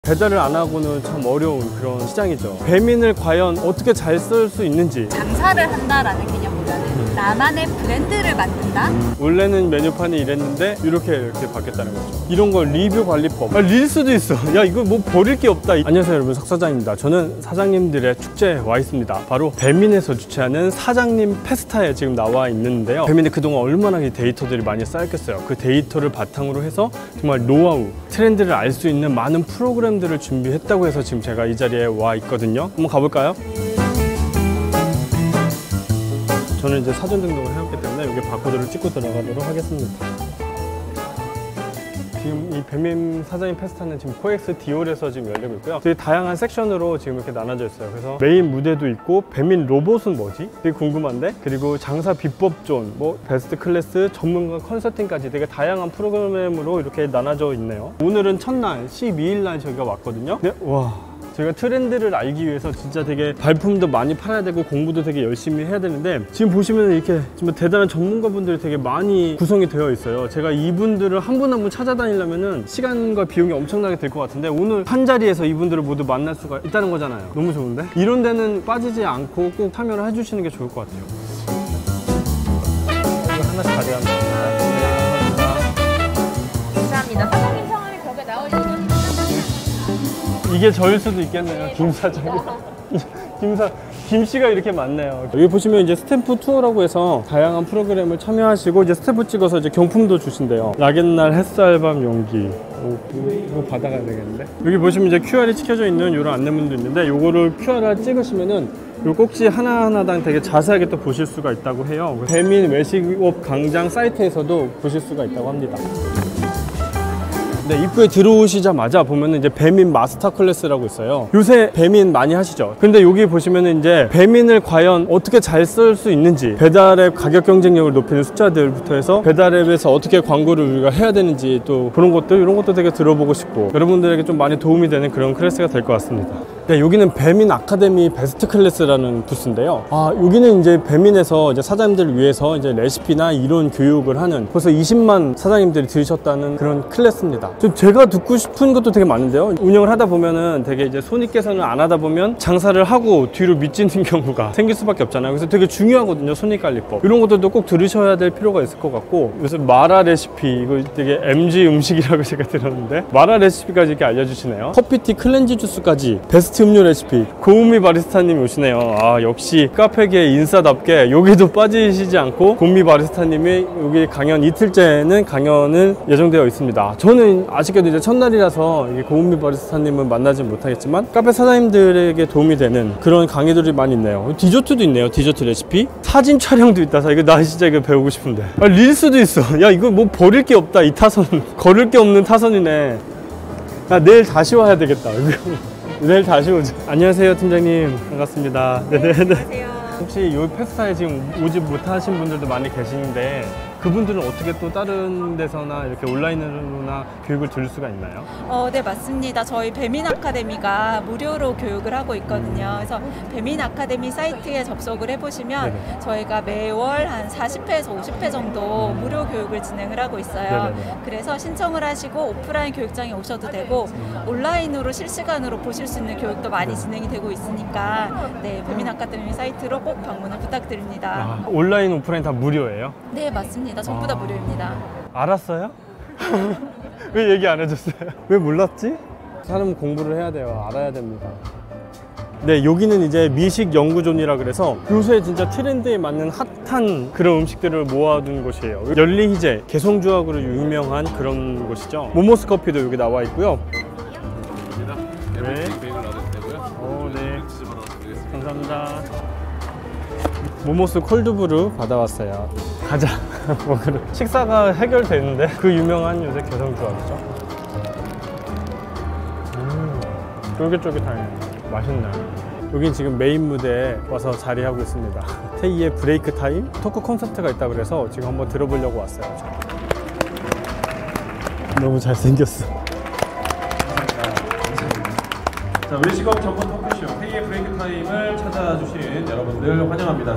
배달을 안 하고는 참 어려운 그런 시장이죠. 배민을 과연 어떻게 잘 쓸 수 있는지. 장사를 한다라는 개념보다는 나만의 브랜드를 만든다? 원래는 메뉴판이 이랬는데 이렇게 바뀌었다는 거죠. 이런 걸 리뷰 관리법. 릴스도 있어. 야, 이거 뭐 버릴 게 없다. 안녕하세요 여러분, 석 사장입니다. 저는 사장님들의 축제에 와 있습니다. 바로 배민에서 주최하는 사장님 페스타에 지금 나와 있는데요. 배민이 그동안 얼마나 데이터들이 많이 쌓였겠어요. 그 데이터를 바탕으로 해서 정말 노하우, 트렌드를 알 수 있는 많은 프로그램들을 준비했다고 해서 지금 제가 이 자리에 와 있거든요. 한번 가볼까요? 저는 이제 사전 등록을 해왔기 때문에 여기 바코드를 찍고 들어가도록 하겠습니다. 지금 이 배민 사장님 페스타는 지금 코엑스 디올에서 지금 열리고 있고요. 되게 다양한 섹션으로 지금 이렇게 나눠져 있어요. 그래서 메인 무대도 있고, 배민 로봇은 뭐지? 되게 궁금한데? 그리고 장사 비법 존, 뭐 베스트 클래스, 전문가 컨설팅까지 되게 다양한 프로그램으로 이렇게 나눠져 있네요. 오늘은 첫날 12일 날 저희가 왔거든요. 네, 와. 저희가 트렌드를 알기 위해서 진짜 되게 발품도 많이 팔아야 되고 공부도 되게 열심히 해야 되는데, 지금 보시면 이렇게 정말 대단한 전문가분들이 되게 많이 구성이 되어 있어요. 제가 이분들을 한 분 한 분 찾아다니려면 시간과 비용이 엄청나게 들 것 같은데, 오늘 한 자리에서 이분들을 모두 만날 수가 있다는 거잖아요. 너무 좋은데? 이런 데는 빠지지 않고 꼭 참여를 해주시는 게 좋을 것 같아요. 이거 하나씩 가져가면 됩니다. 감사합니다. 사장님 성함이 벽에 나올 일이 이게 저일 수도 있겠네요. 김 사장이. 김씨가 이렇게 많네요. 여기 보시면 이제 스탬프 투어라고 해서 다양한 프로그램을 참여하시고 이제 스탬프 찍어서 이제 경품도 주신대요. 락앤날 햇살밤 용기. 이거 받아가야 되겠는데? 여기 보시면 이제 QR이 찍혀져 있는 이런 안내문도 있는데, 요거를 QR을 찍으시면은 요 꼭지 하나하나당 되게 자세하게 또 보실 수가 있다고 해요. 배민 외식업 강장 사이트에서도 보실 수가 있다고 합니다. 네, 입구에 들어오시자마자 보면은 이제 배민 마스터 클래스라고 있어요. 요새 배민 많이 하시죠? 근데 여기 보시면은 이제 배민을 과연 어떻게 잘 쓸 수 있는지, 배달앱 가격 경쟁력을 높이는 숫자들부터 해서 배달앱에서 어떻게 광고를 우리가 해야 되는지, 또 그런 것들, 이런 것도 되게 들어보고 싶고 여러분들에게 좀 많이 도움이 되는 그런 클래스가 될 것 같습니다. 네, 여기는 배민 아카데미 베스트 클래스라는 부스인데요. 여기는 이제 배민에서 이제 사장님들을 위해서 이제 레시피나 이론 교육을 하는, 벌써 20만 사장님들이 들으셨다는 그런 클래스입니다. 좀 제가 듣고 싶은 것도 되게 많은데요. 운영을 하다 보면은 되게 이제 손익계산을 안 하다 보면 장사를 하고 뒤로 미치는 경우가 생길 수밖에 없잖아요. 그래서 되게 중요하거든요, 손익관리법. 이런 것들도 꼭 들으셔야 될 필요가 있을 것 같고, 요새 마라 레시피, 이거 되게 MG 음식이라고 제가 들었는데 마라 레시피까지 이렇게 알려주시네요. 커피티 클렌지 주스까지, 베스트 음료 레시피, 고은미 바리스타님이 오시네요. 역시 카페계 인싸답게 여기도 빠지시지 않고 고은미 바리스타님이 여기 강연 이틀째는 강연을 예정되어 있습니다. 저는 아쉽게도 이제 첫날이라서 고은미 바리스타님은 만나지 못하겠지만 카페 사장님들에게 도움이 되는 그런 강의들이 많이 있네요. 디저트도 있네요. 디저트 레시피, 사진 촬영도 있다. 이거 나 진짜 이거 배우고 싶은데. 릴스도 있어. 야, 이거 뭐 버릴 게 없다. 이 타선 걸을 게 없는 타선이네. 야, 내일 다시 와야 되겠다. 내일 다시 오죠. 안녕하세요 팀장님, 반갑습니다. 네네네. 안녕하세요. 혹시 이 페스타에 지금 오지 못하신 분들도 많이 계시는데, 그분들은 어떻게 또 다른 데서나 이렇게 온라인으로나 교육을 들을 수가 있나요? 네, 맞습니다. 저희 배민 아카데미가 무료로 교육을 하고 있거든요. 그래서 배민 아카데미 사이트에 접속을 해보시면 네네. 저희가 매월 한 40회에서 50회 정도 무료 교육을 진행을 하고 있어요. 네네네. 그래서 신청을 하시고 오프라인 교육장에 오셔도 되고 온라인으로 실시간으로 보실 수 있는 교육도 많이 진행이 되고 있으니까, 네, 배민 아카데미 사이트로 꼭 방문을 부탁드립니다. 온라인, 오프라인 다 무료예요? 네, 맞습니다. 전부 다 무료입니다. 알았어요? 왜 얘기 안 해줬어요? 왜 몰랐지? 사람 공부를 해야 돼요. 알아야 됩니다. 네, 여기는 이제 미식 연구존이라 그래서 요새 진짜 트렌드에 맞는 핫한 그런 음식들을 모아둔 곳이에요. 열리희제, 개성주악으로 유명한 그런 곳이죠. 모모스 커피도 여기 나와 있고요. 네. 네. 감사합니다. 모모스 콜드브루 받아왔어요. 가자. 먹으러. 식사가 해결되는데 그 유명한 요새 개성주악이죠. 쫄깃쫄깃하네. 맛있네. 여긴 지금 메인 무대에 와서 자리하고 있습니다. 테이의 브레이크 타임 토크 콘서트가 있다고 그래서 지금 한번 들어보려고 왔어요. 너무 잘생겼어. 자, 외식업 전문 토크쇼 테이의 브레이크 타임을 찾아주신 여러분들 환영합니다.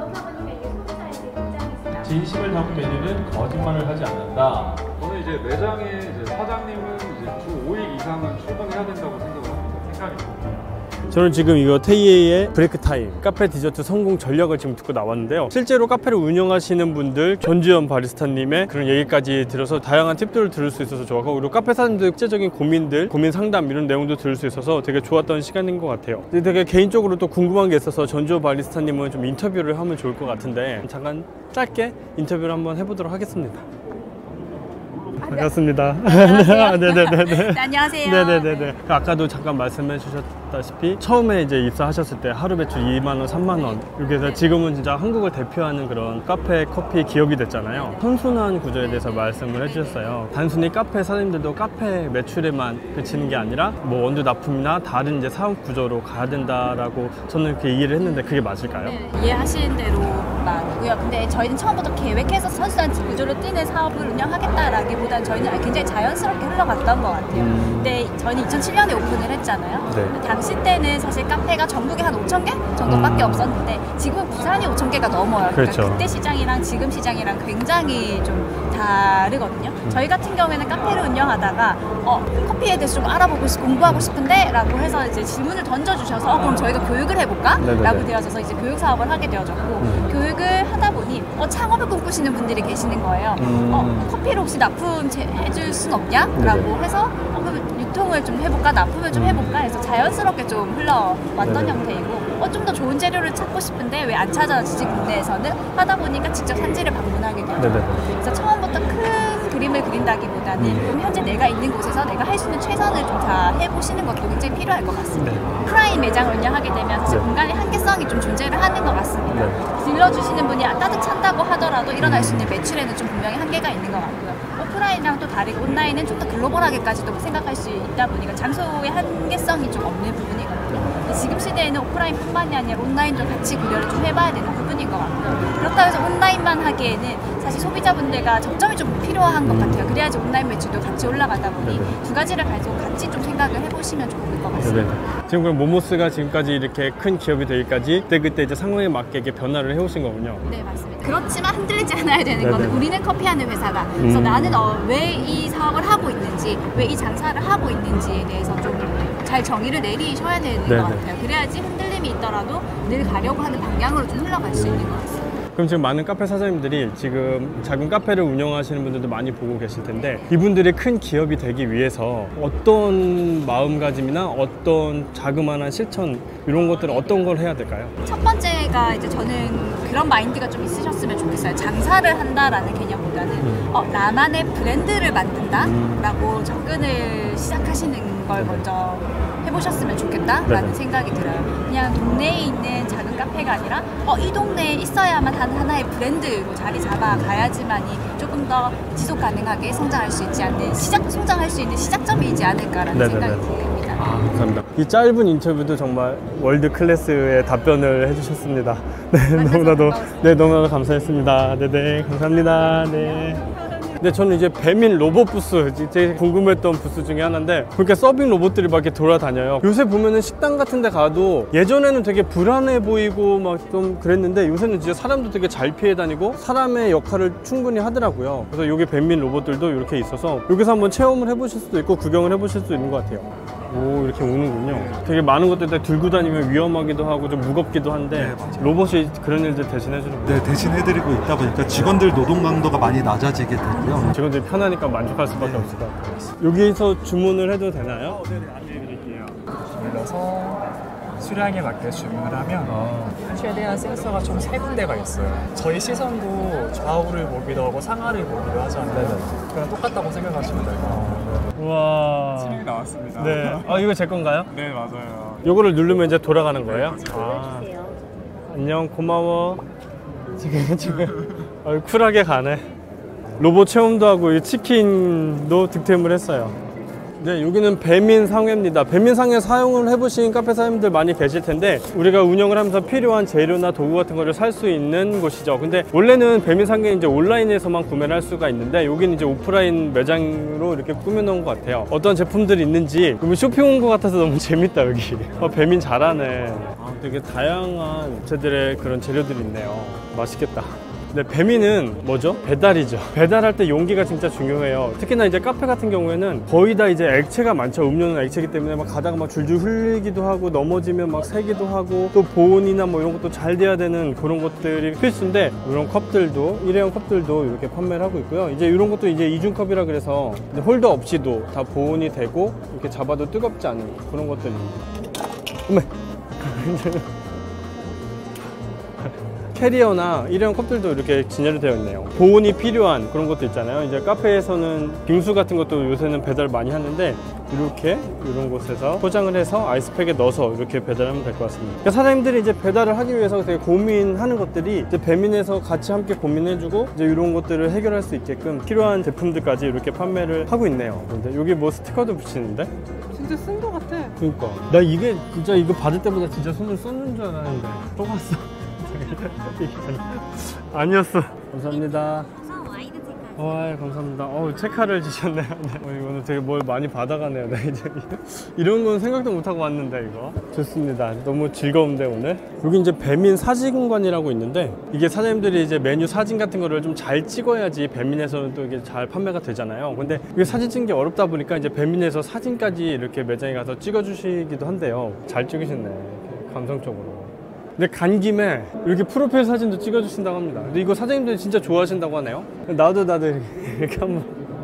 진심을 담은 메뉴는 거짓말을 하지 않는다. 저는 이제 매장에 이제 사장님은 이제 주 5일 이상은 출근을 해야 된다고 생각이 듭니다. 저는 지금 이거 테이에의 브레이크 타임 카페 디저트 성공 전략을 지금 듣고 나왔는데요. 실제로 카페를 운영하시는 분들 전주현 바리스타님의 그런 얘기까지 들어서 다양한 팁들을 들을 수 있어서 좋았고, 그리고 카페 사장님들 구체적인 고민들, 고민 상담 이런 내용도 들을 수 있어서 되게 좋았던 시간인 것 같아요. 근데 되게 개인적으로 또 궁금한 게 있어서 전주현 바리스타님은 좀 인터뷰를 하면 좋을 것 같은데 잠깐 짧게 인터뷰를 한번 해보도록 하겠습니다. 반갑습니다. 네네네네. 네, 안녕하세요. 네네네네. 아까도 잠깐 말씀해 주셨다시피 처음에 이제 입사하셨을 때 하루 매출 2만 원, 3만 원. 이렇게 지금은 진짜 한국을 대표하는 그런 카페, 커피 기업이 됐잖아요. 선순환 구조에 대해서 말씀을 해주셨어요. 단순히 카페 사장님들도 카페 매출에만 그치는 게 아니라 뭐 원두 납품이나 다른 이제 사업 구조로 가야 된다라고 저는 이렇게 이해를 했는데 그게 맞을까요? 네, 이해하시는 대로 맞고요. 근데 저희는 처음부터 계획해서 선순환 구조로 뛰는 사업을 운영하겠다라기보다는 저희는 굉장히 자연스럽게 흘러갔던 것 같아요. 근데 저희는 2007년에 오픈을 했잖아요. 네. 근데 당시 때는 사실 카페가 전국에 한 5,000개 정도밖에 없었는데 지금은 부산이 5,000개가 넘어요. 그렇죠. 그러니까 그때 시장이랑 지금 시장이랑 굉장히 좀 다르거든요. 저희 같은 경우에는 카페를 운영하다가 커피에 대해서 좀 알아보고 공부하고 싶은데 라고 해서 이제 질문을 던져주셔서 그럼 저희가 교육을 해볼까? 네네네. 라고 되어져서 이제 교육 사업을 하게 되어졌고 교육을 하다 보니 창업을 꿈꾸시는 분들이 계시는 거예요. 커피를 혹시 납품해줄 순 없냐? 라고 네네. 해서 그럼 유통을 좀 해볼까? 납품을 좀 해볼까? 해서 자연스럽게 좀 흘러왔던 네네. 형태이고 좀 더 좋은 재료를 찾고 싶은데 왜 안 찾아지지 국내에서는? 하다 보니까 직접 산지를 방문하게 되죠. 네네. 그래서 처음부터 큰 그림을 그린다기보다는 현재 내가 있는 곳에서 내가 할 수 있는 최선을 좀 다 해보시는 것도 굉장히 필요할 것 같습니다. 네. 프라임 매장을 운영하게 되면 사실 네. 공간의 한계성이 좀 존재를 하는 것 같습니다. 네. 들러주시는 분이 따뜻 찬다고 하더라도 일어날 수 있는 매출에는 좀 분명히 한계가 있는 것 같고요. 오프라인이랑 또 다르게 온라인은 좀 더 글로벌하게까지도 생각할 수 있다 보니까 장소의 한계성이 좀 없는 부분이거든요. 근데 지금 시대에는 오프라인뿐만이 아니라 온라인도 같이 고려를 좀 해봐야 되는 부분인 것 같고요. 그렇다고 해서 온라인만 하기에는 사실 소비자분들과 접점이 좀 필요한 것 같아요. 그래야지 온라인 매출도 같이 올라가다 보니 두 가지를 같이 좀 생각을 해보시면 좋을 것 같습니다. 네네. 지금 그럼 모모스가 지금까지 이렇게 큰 기업이 되기까지 그때 이제 상황에 맞게 이렇게 변화를 해오신 거군요. 네, 맞습니다. 그렇지만 흔들리지 않아야 되는 네네. 거는 우리는 커피하는 회사다. 그래서 나는 왜 이 사업을 하고 있는지, 왜 이 장사를 하고 있는지에 대해서 좀 잘 정의를 내리셔야 되는 네네. 것 같아요. 그래야지 흔들림이 있더라도 늘 가려고 하는 방향으로 좀 흘러갈 수 있는 것 같습니다. 그럼 지금 많은 카페 사장님들이 지금 작은 카페를 운영하시는 분들도 많이 보고 계실 텐데 이분들이 큰 기업이 되기 위해서 어떤 마음가짐이나 어떤 자그마한 실천 이런 것들은 어떤 걸 해야 될까요? 첫 번째가 이제 저는 그런 마인드가 좀 있으셨으면 좋겠어요. 장사를 한다라는 개념보다는 나만의 브랜드를 만든다라고 접근을 시작하시는 걸 먼저 해보셨으면 좋겠다라는 네네. 생각이 들어요. 그냥 동네에 있는 작은 카페가 아니라 이 동네에 있어야만 하나의 브랜드로 자리 잡아가야지만이 조금 더 지속 가능하게 성장할 수 있지 않는 성장할 수 있는 시작점이지 않을까라는 네네네. 생각이 듭니다. 감사합니다. 이 짧은 인터뷰도 정말 월드 클래스의 답변을 해주셨습니다. 네, 너무나도 감사했습니다. 네네, 감사합니다. 네. 근데 저는 이제 배민 로봇 부스, 제일 궁금했던 부스 중에 하나인데 그렇게 서빙 로봇들이 막 이렇게 돌아다녀요. 요새 보면은 식당 같은 데 가도 예전에는 되게 불안해 보이고 막 좀 그랬는데 요새는 진짜 사람도 되게 잘 피해 다니고 사람의 역할을 충분히 하더라고요. 그래서 여기 배민 로봇들도 이렇게 있어서 여기서 한번 체험을 해보실 수도 있고 구경을 해보실 수도 있는 것 같아요. 오, 이렇게 오는군요. 되게 많은 것들 다 들고 다니면 위험하기도 하고 좀 무겁기도 한데 로봇이 그런 일들 대신해주는 거예요. 네, 대신해드리고 있다 보니까 직원들 노동 강도가 많이 낮아지게 되고요. 직원들이 편하니까 만족할 수밖에 없을 것 같아요. 여기서 주문을 해도 되나요? 네, 안내해드릴게요. 눌러서 수량에 맞게 주문을 하면 최대한 센서가 총 3군데가 있어요. 저희 시선도 좌우를 보기도 하고 상하를 보기도 하잖아요. 그냥 똑같다고 생각하시면 돼요. 우와. 수량이 나왔습니다. 네. 이거 제 건가요? 네, 맞아요. 요거를 누르면 이제 돌아가는 거예요? 안녕, 고마워. 지금 쿨하게 가네. 로봇 체험도 하고 이 치킨도 득템을 했어요. 네, 여기는 배민상회입니다. 배민상회 사용을 해보신 카페 사장님들 많이 계실 텐데 우리가 운영을 하면서 필요한 재료나 도구 같은 거를 살 수 있는 곳이죠. 근데 원래는 배민상회는 이제 온라인에서만 구매를 할 수가 있는데 여기는 이제 오프라인 매장으로 이렇게 꾸며놓은 것 같아요. 어떤 제품들이 있는지 그러면 쇼핑 온 것 같아서 너무 재밌다 여기. 배민 잘하네. 되게 다양한 업체들의 그런 재료들이 있네요. 맛있겠다. 네, 배민은 뭐죠? 배달이죠. 배달할 때 용기가 진짜 중요해요. 특히나 이제 카페 같은 경우에는 거의 다 이제 액체가 많죠. 음료는 액체이기 때문에 막 가다가 막 줄줄 흘리기도 하고 넘어지면 막 새기도 하고 또 보온이나 뭐 이런 것도 잘 돼야 되는 그런 것들이 필수인데 이런 컵들도 일회용 컵들도 이렇게 판매를 하고 있고요. 이제 이런 것도 이제 이중컵이라 그래서 홀더 없이도 다 보온이 되고 이렇게 잡아도 뜨겁지 않은 그런 것들입니다. 어메. 캐리어나 일회용 컵들도 이렇게 진열이 되어 있네요. 보온이 필요한 그런 것도 있잖아요. 이제 카페에서는 빙수 같은 것도 요새는 배달 많이 하는데 이렇게 이런 곳에서 포장을 해서 아이스팩에 넣어서 이렇게 배달하면 될 것 같습니다. 그러니까 사장님들이 이제 배달을 하기 위해서 되게 고민하는 것들이 이제 배민에서 같이 함께 고민해주고 이제 이런 것들을 해결할 수 있게끔 필요한 제품들까지 이렇게 판매를 하고 있네요. 근데 여기 뭐 스티커도 붙이는데? 진짜 쓴 거 같아. 그러니까 나 이게 진짜 이거 받을 때보다 진짜 손을 쏟는 줄 알았는데 속았어. 아니었어. 감사합니다. 와, 감사합니다. 체카를 주셨네요. 네. 오늘 되게 뭘 많이 받아가네요. 네, 이제 이런 건 생각도 못하고 왔는데 이거 좋습니다. 너무 즐거운데 오늘. 여기 이제 배민 사진관이라고 있는데 이게 사장님들이 이제 메뉴 사진 같은 거를 좀 잘 찍어야지 배민에서는 또 이게 잘 판매가 되잖아요. 근데 이게 사진 찍는 게 어렵다 보니까 이제 배민에서 사진까지 이렇게 매장에 가서 찍어주시기도 한대요. 잘 찍으셨네. 감성적으로. 근데 간 김에 이렇게 프로필 사진도 찍어주신다고 합니다. 근데 이거 사장님들이 진짜 좋아하신다고 하네요. 나도 이렇게 한번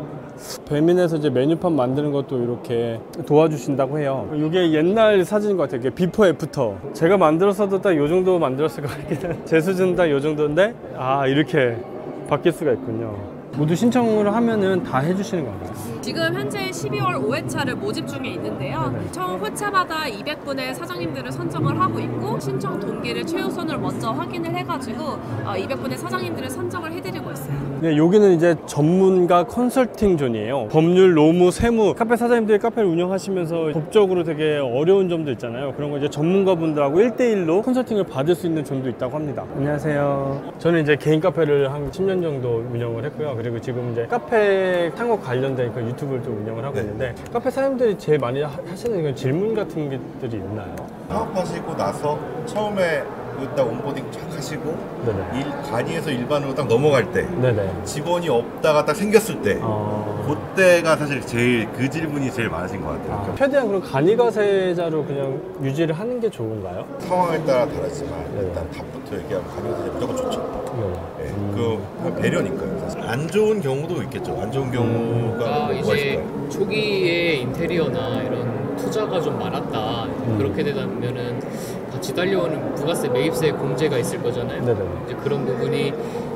배민에서 이제 메뉴판 만드는 것도 이렇게 도와주신다고 해요. 이게 옛날 사진인 것 같아요. 이게 비포 애프터. 제가 만들었어도 딱 요 정도 만들었을 것 같긴 해. 제 수준은 딱 요 정도인데 이렇게 바뀔 수가 있군요. 모두 신청을 하면은 다 해주시는 건가요? 지금 현재 12월 5회차를 모집 중에 있는데요. 네네. 총 회차마다 200분의 사장님들을 선정을 하고 있고 신청 동기를 최우선을 먼저 확인을 해가지고 200분의 사장님들을 선정을 해드리고 있어요. 네, 여기는 이제 전문가 컨설팅 존이에요. 법률, 노무, 세무, 카페 사장님들이 카페를 운영하시면서 법적으로 되게 어려운 점도 있잖아요. 그런 거 이제 전문가분들하고 1대1로 컨설팅을 받을 수 있는 존도 있다고 합니다. 안녕하세요. 저는 이제 개인 카페를 한 10년 정도 운영을 했고요. 그리고 지금 이제 카페 창업 관련된 그 유튜브를 좀 운영을 하고 있는데 카페 사장님들이 제일 많이 하시는 그런 질문 같은 것들이 있나요? 창업하시고 나서 처음에 딱 온보딩 쫙 하시고 네네. 간이에서 일반으로 딱 넘어갈 때 네네. 직원이 없다가 딱 생겼을 때 그때가 사실 제일 그 질문이 제일 많으신 것 같아요. 최대한 그럼 간이가세자로 그냥 유지를 하는 게 좋은가요? 상황에 따라 다르지만 네. 일단 답부터 얘기하면 간이가세자 무조건 좋죠. 네. 그 배려니까요. 사실 안 좋은 경우도 있겠죠. 안 좋은 경우가 뭐가 이제 있을까요? 초기에 인테리어나 이런 투자가 좀 많았다. 그렇게 되면은 같이 딸려오는 부가세 매입세 공제가 있을 거잖아요. 네네. 이제 그런 부분이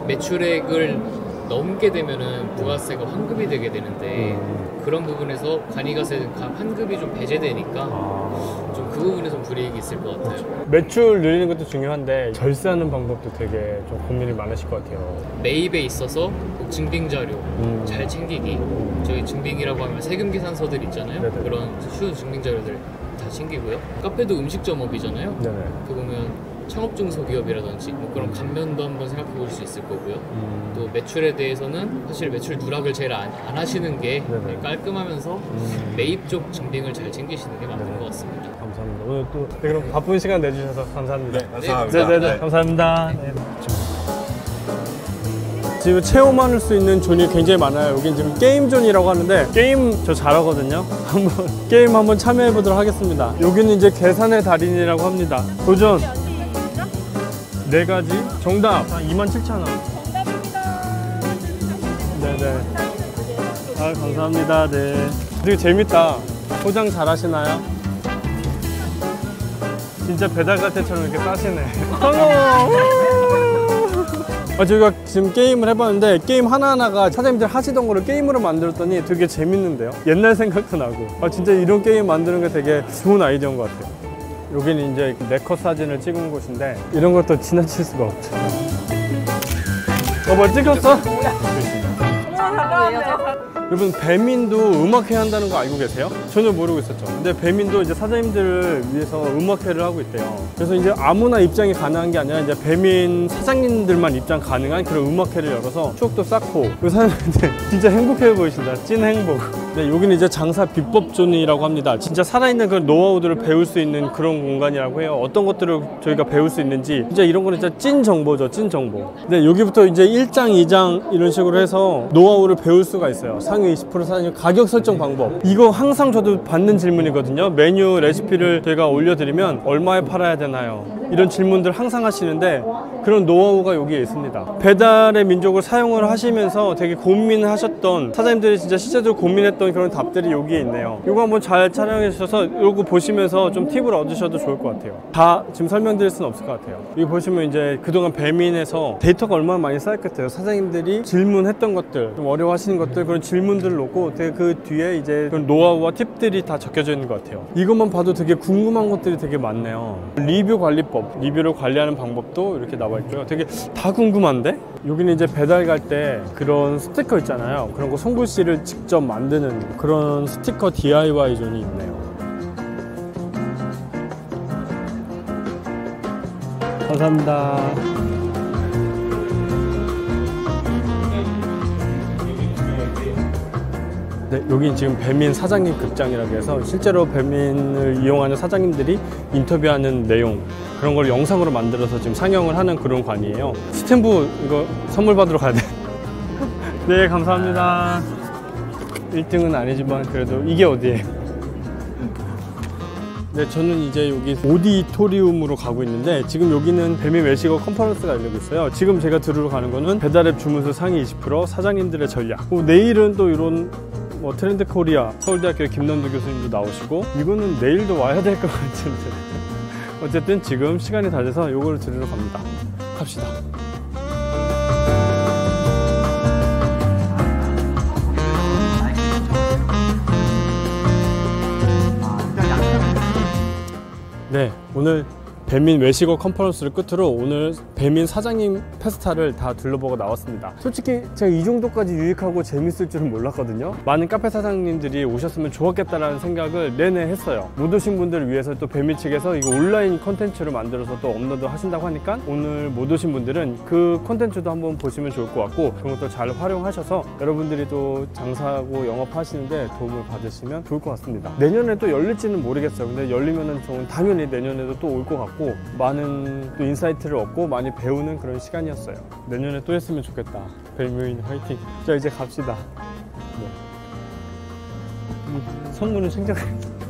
매출액을 넘게 되면은 부가세가 환급이 되게 되는데 그런 부분에서 간이가세 환급이 좀 배제되니까 좀 그 부분에 좀 불이익이 있을 것 같아요. 매출 늘리는 것도 중요한데 절세하는 방법도 되게 좀 고민이 많으실 것 같아요. 매입에 있어서 꼭 증빙 자료 잘 챙기기. 저희 증빙이라고 하면 세금 계산서들 있잖아요. 네네. 그런 쉬운 증빙 자료들 다 챙기고요. 카페도 음식점업이잖아요. 네네. 그 보면 창업중소기업이라든지 뭐 그런 감면도 한번 생각해 볼 수 있을 거고요. 또 매출에 대해서는 사실 매출 누락을 제일 안 하시는 게 네네. 깔끔하면서 매입 쪽 증빙을 잘 챙기시는 게 맞는 것 같습니다. 감사합니다. 오늘 또 그럼 바쁜 시간 내주셔서 감사합니다. 네, 감사합니다. 네네네. 네. 감사합니다. 네. 지금 체험할 수 있는 존이 굉장히 많아요. 여긴 지금 게임 존이라고 하는데 게임 저 잘하거든요. 한번 게임 한번 참여해 보도록 하겠습니다. 여기는 이제 계산의 달인이라고 합니다. 도전. 4가지 정답 27,000원. 정답입니다. 네네. 감사합니다. 네. 되게 재밌다. 포장 잘 하시나요? 진짜 배달가태처럼 이렇게 따시네. 저희가 지금 게임을 해봤는데 게임 하나하나가 사장님들 하시던 거를 게임으로 만들었더니 되게 재밌는데요. 옛날 생각도 나고 진짜 이런 게임 만드는 게 되게 좋은 아이디어인 것 같아요. 여기는 이제 네컷 사진을 찍은 곳인데 이런 것도 지나칠 수가 없죠. 뭘 찍혔어? 여러분 배민도 음악회야 한다는 거 알고 계세요? 전혀 모르고 있었죠. 근데 배민도 이제 사장님들을 위해서 음악회를 하고 있대요. 그래서 이제 아무나 입장이 가능한 게 아니라 이제 배민 사장님들만 입장 가능한 그런 음악회를 열어서 추억도 쌓고 그 사장님들 진짜 행복해 보이신다. 찐 행복. 네, 여기는 이제 장사 비법존이라고 합니다. 진짜 살아있는 그런 노하우들을 배울 수 있는 그런 공간이라고 해요. 어떤 것들을 저희가 배울 수 있는지 진짜 이런 거는 진짜 찐 정보죠. 찐 정보. 네, 여기부터 이제 1장, 2장 이런 식으로 해서 노하우를 배울 수가 있어요. 상위 20% 사장님 가격 설정 방법. 이거 항상 저도 받는 질문이거든요. 메뉴 레시피를 제가 올려드리면 얼마에 팔아야 되나요? 이런 질문들 항상 하시는데 그런 노하우가 여기에 있습니다. 배달의 민족을 사용을 하시면서 되게 고민하셨던 사장님들이 진짜 실제로 고민했던 그런 답들이 여기에 있네요. 이거 한번 잘 촬영해 주셔서 이거 보시면서 좀 팁을 얻으셔도 좋을 것 같아요. 다 지금 설명드릴 수는 없을 것 같아요. 여기 보시면 이제 그동안 배민에서 데이터가 얼마나 많이 쌓였겠어요. 사장님들이 질문했던 것들, 좀 어려워하시는 것들, 그런 질문들을 놓고 되게 그 뒤에 이제 그런 노하우와 팁들이 다 적혀져 있는 것 같아요. 이것만 봐도 되게 궁금한 것들이 되게 많네요. 리뷰 관리법, 리뷰를 관리하는 방법도 이렇게 나와 있고요. 되게 다 궁금한데? 여기는 이제 배달 갈 때 그런 스티커 있잖아요. 그런 거 손글씨를 직접 만드는 그런 스티커 DIY 존이 있네요. 감사합니다. 네, 여긴 지금 배민 사장님 극장이라고 해서 실제로 배민을 이용하는 사장님들이 인터뷰하는 내용 그런 걸 영상으로 만들어서 지금 상영을 하는 그런 관이에요. 스탬프 이거 선물 받으러 가야 돼. 네, 감사합니다. 1등은 아니지만 그래도 이게 어디예요? 네, 저는 이제 여기 오디토리움으로 가고 있는데 지금 여기는 배민 외식어 컨퍼런스가 열리고 있어요. 지금 제가 들으러 가는 거는 배달앱 주문수 상위 20% 사장님들의 전략. 내일은 또 이런 뭐 트렌드 코리아 서울대학교 김남도 교수님도 나오시고 이거는 내일도 와야 될 것 같은데 어쨌든 지금 시간이 다 돼서 이거를 들으러 갑니다. 갑시다. 네, 오늘 배민 외식어 컨퍼런스를 끝으로 오늘 배민 사장님 페스타를 다 둘러보고 나왔습니다. 솔직히 제가 이 정도까지 유익하고 재밌을 줄은 몰랐거든요. 많은 카페 사장님들이 오셨으면 좋았겠다라는 생각을 내내 했어요. 못 오신 분들을 위해서 또 배민 측에서 이거 온라인 콘텐츠로 만들어서 또 업로드 하신다고 하니까 오늘 못 오신 분들은 그 콘텐츠도 한번 보시면 좋을 것 같고 그런 것도 잘 활용하셔서 여러분들이 또 장사하고 영업하시는데 도움을 받으시면 좋을 것 같습니다. 내년에 또 열릴지는 모르겠어요. 근데 열리면은 저는 당연히 내년에도 또 올 것 같고 많은 또 인사이트를 얻고 많이 배우는 그런 시간이었어요. 내년에 또 했으면 좋겠다. 배민 화이팅. 자, 이제 갑시다. 네. 선물은 챙겨가야죠.